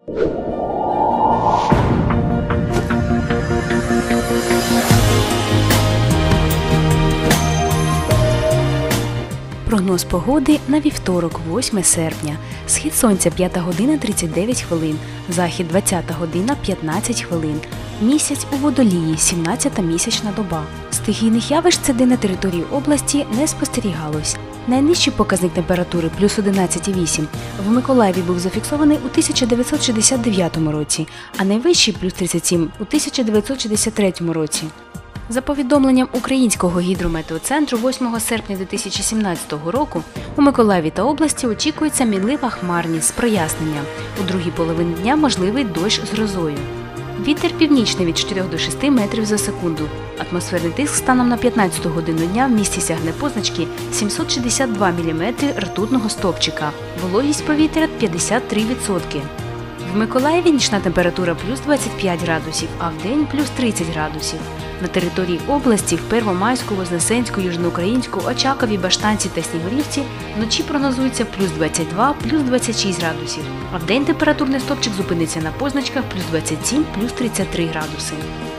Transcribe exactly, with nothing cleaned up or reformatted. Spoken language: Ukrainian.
Прогноз погоди на вівторок, восьме серпня. Схід сонця п'ята година тридцять дев'ять хвилин, захід двадцята година п'ятнадцять хвилин. Місяць у Водолії, сімнадцята місячна доба. Стихійних явищ цей день на території області не спостерігалось. Найнижчий показник температури – плюс одинадцять цілих вісім в Миколаєві був зафіксований у тисяча дев'ятсот шістдесят дев'ятому році, а найвищий – плюс тридцять сім у тисяча дев'ятсот шістдесят третьому році. За повідомленням Українського гідрометеоцентру, восьмого серпня дві тисячі сімнадцятого року у Миколаєві та області очікується мінлива хмарність з проясненням. У другій половині дня можливий дощ з грозою. Вітер північний від чотирьох до шести метрів за секунду. Атмосферний тиск станом на п'ятнадцяту годину дня в місті сягне позначки сімсот шістдесят два міліметри ртутного стовпчика. Вологість повітря – п'ятдесят три відсотки. В Миколаєві нічна температура – плюс двадцять п'ять градусів, а вдень – плюс тридцять градусів. На території області в Первомайську, Вознесенську, Южноукраїнську, Очакові, Баштанці та Снігурівці вночі прогнозується плюс двадцять два – плюс двадцять шість градусів, а вдень температурний стопчик зупиниться на позначках плюс двадцять сім – плюс тридцять три градуси.